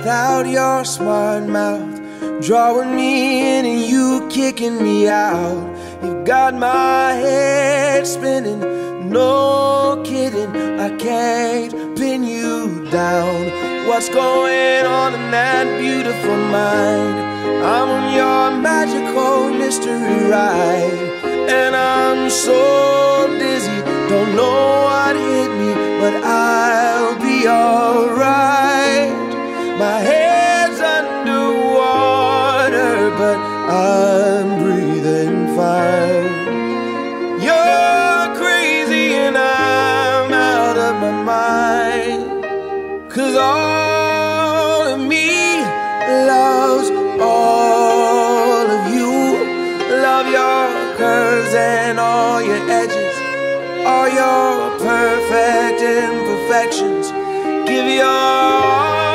without your smart mouth, drawing me in and you kicking me out. You've got my head spinning, no kidding, I can't pin you down. What's going on in that beautiful mind? I'm on your magical mystery ride, and I'm so dizzy, don't know what hit me, but I'll be alright. My head's underwater, but I'm breathing fine. You're crazy and I'm out of my mind, 'cause all of me loves all of you. Love your curves and all your edges, all your perfect imperfections. Give your all